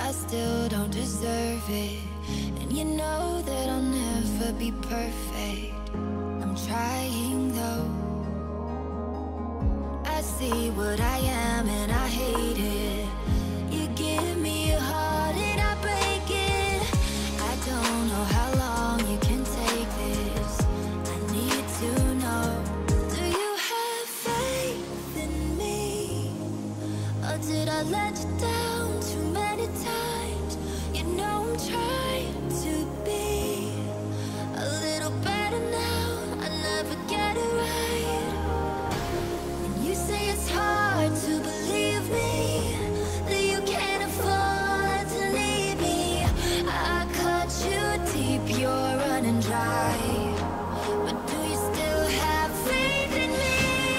I still don't deserve it. And you know that I'll never be perfect. I'm trying though. I see what I am and I hate it. You give me a heart and I break it. I don't know how long you can take this. I need to know, do you have faith in me? Or did I let you down too many times? You know I'm trying to be a little better now. I never get it right. And you say it's hard to believe me, that you can't afford to leave me. I cut you deep, you're running dry. But do you still have faith in me?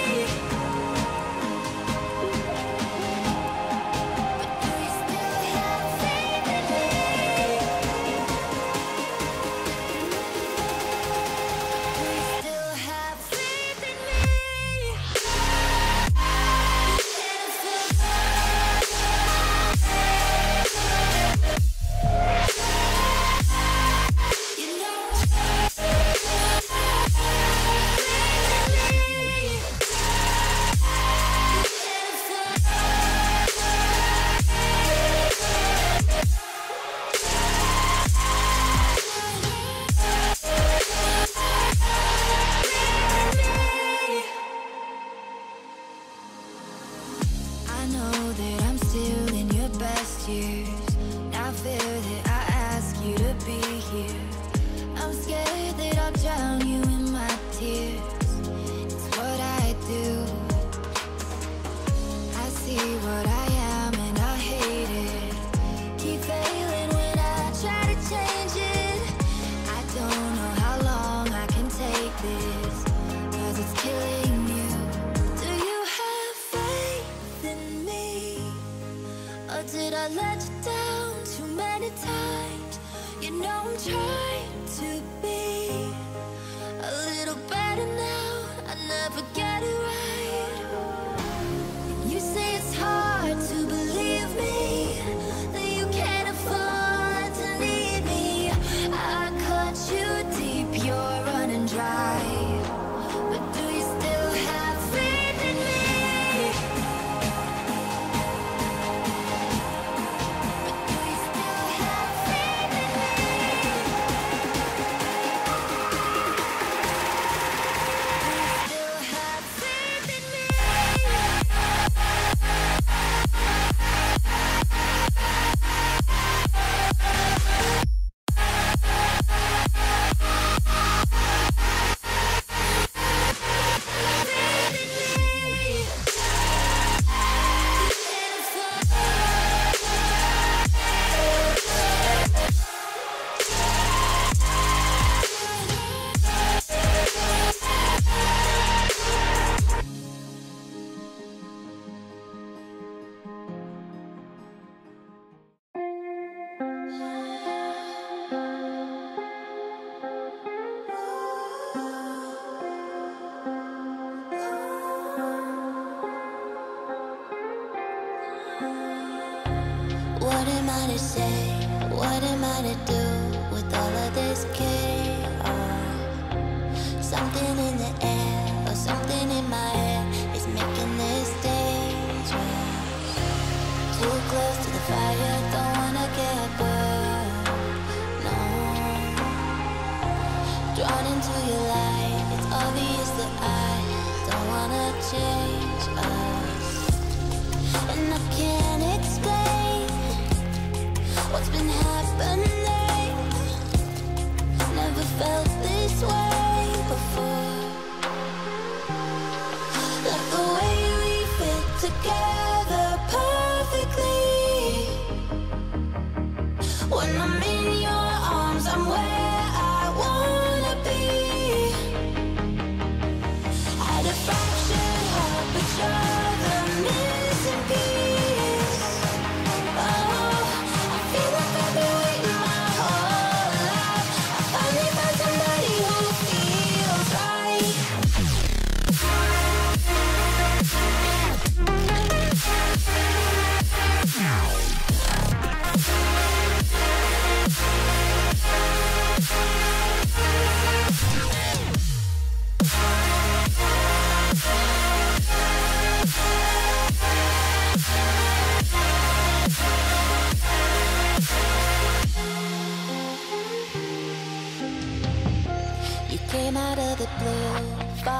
I know that I'm still in your best years. Now I fear that I ask you to be here. I'm scared that I'll drown you in my tears. It's what I do. I see what I am and I hate it. Keep failing when I try to change it. I don't know how long I can take this, 'cause it's killing you. Do you have faith in me? Or did I let you down too many times? You know I'm trying to be a little better now. I never get it right. And you say it's hard to believe me, that you can't afford to leave me. I cut you deep, you're running dry. But do you still have faith in me? What am I to say? What am I to do with all of this chaos? Something in the air or something in my head is making this dangerous. Too close to the fire, don't wanna get burned. No. Drawn into your light, it's obvious that I don't wanna change us. And I can't explain what's been happening. Never felt this way before. Like the way we fit together perfectly. When I'm in your arms, I'm where I wanna be. Had a fractured heart, but you're the missing piece. Oh, I feel like I've been waiting my whole life. I finally found somebody who feels right.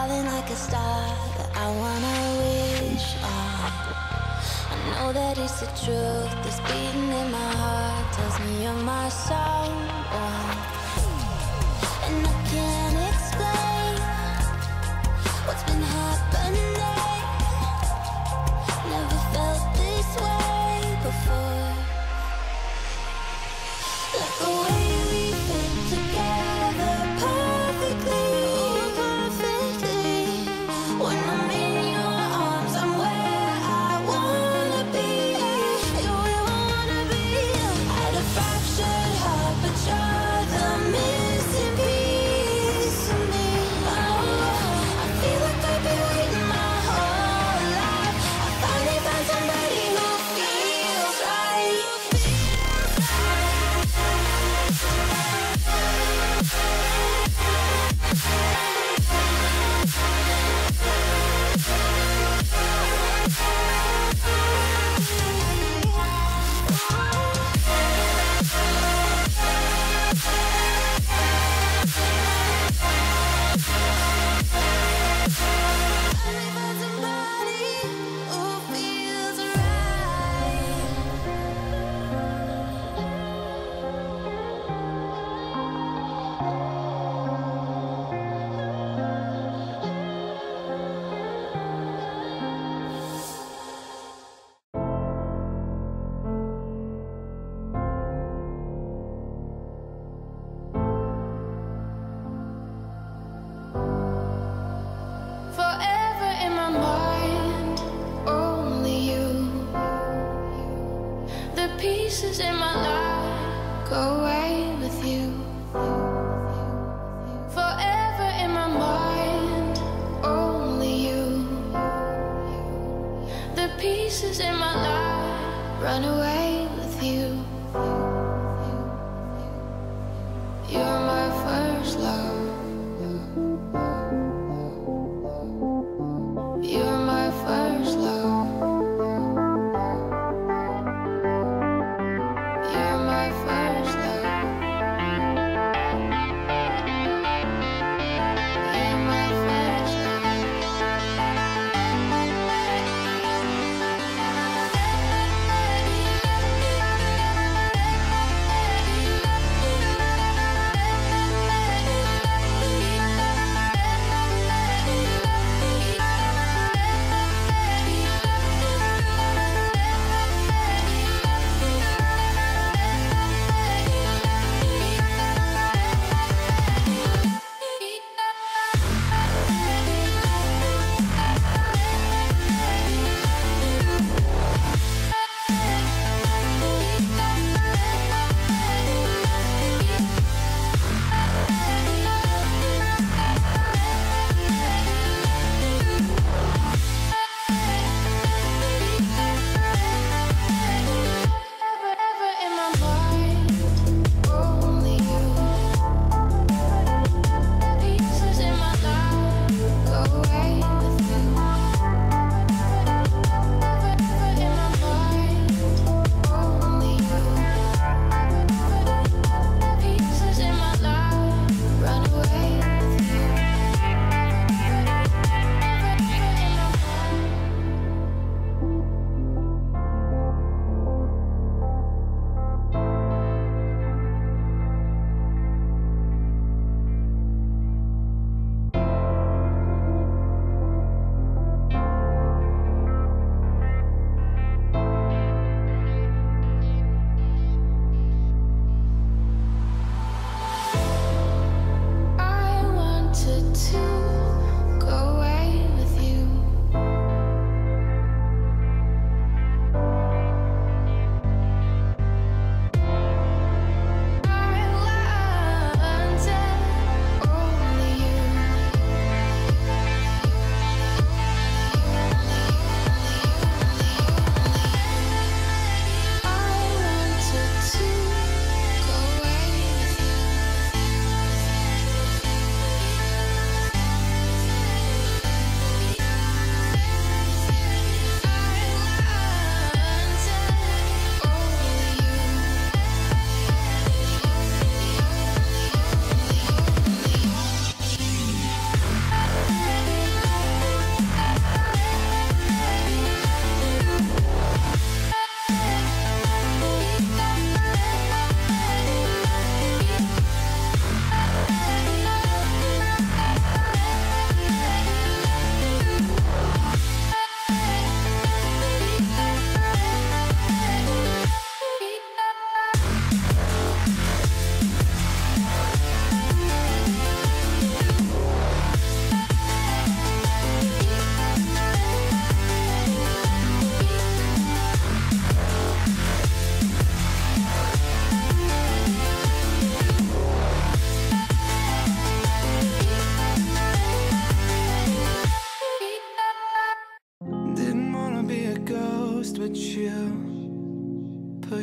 falling like a star that I wanna wish on. I know that it's the truth, this beating in my heart tells me you're my someone. And I can't explain what's been happening. Never felt this way before. Like the way we fit together perfectly, perfectly. When I'm in your arms, I'm where I wanna be. You're where I wanna be. I had a fractured heart, but you're the missing piece of me. Oh, I feel like I've been waiting my whole life. I finally found somebody who feels right. Forever in my mind, only you. The pieces in my life go away with you. Forever in my mind, only you. The pieces in my life run away with you. You're my first love. You're my first love. You're my first love. You're my first love.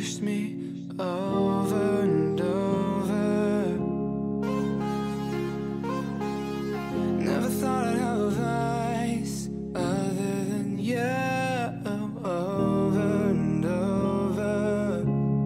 pushed me over and over. Never thought I'd have a vice other than you. Over and over.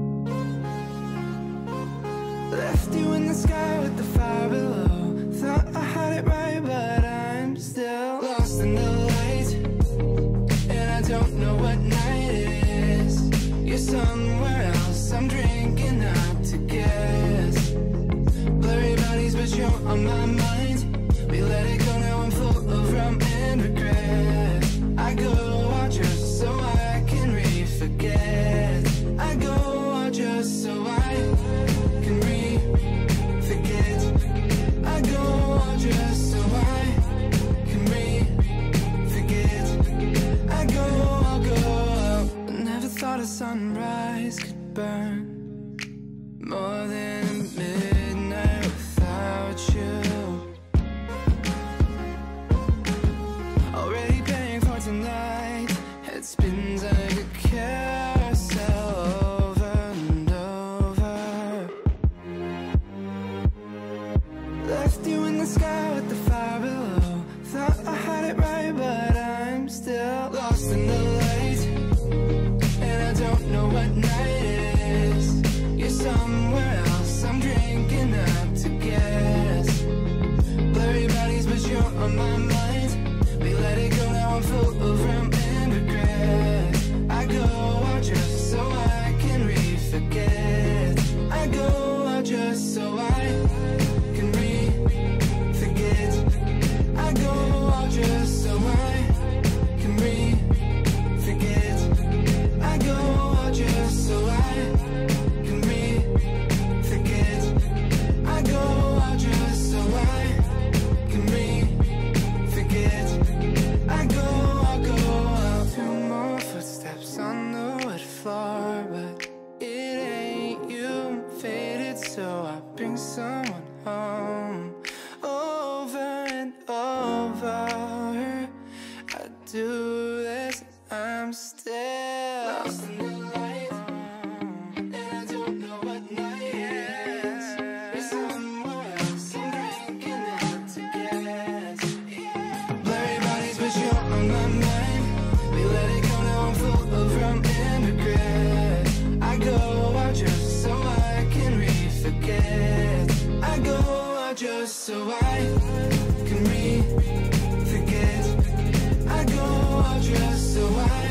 Left you in the sky with the fire below. Thought I had it right, but I'm still lost in the light. And I don't know what night it is. You're somewhere else, I'm drinking out to guess. Blurry bodies, but you're on my mind. We let it go, now I'm full of rum and regret. I go out just so I can re-forget. I go out just so I can re-forget. I go out just so I can re-forget. I go out. Never thought a sunrise could burn more than midnight without you. Already paying for tonight. It spins like a carousel over and over. Left you in the sky with the fire below. Thought I had it right, but I'm still lost in the light. And I don't know what night it is. You're somewhere else, I'm drinking out to guess. Blurry bodies, but you're on my mind. We let it go, now I'm full of rum and regret. I go out just so I can re-forget. I go out just so I can re-forget. I go out just so I can re-forget. I go out just so I can re-forget. I go out just so I can re-forget. I go out. Two more footsteps on the wood floor, but it ain't you. Faded, so I bring someone home. Over and over, I do this, I'm still lost in the light. And I don't know what night it is. You're somewhere else, I'm drinking out to guess. Blurry bodies, but you're on my mind. We let it go, now I'm full of rum and regret. I go out just so I can re-forget. I go out just so I can re-forget. I go out just so I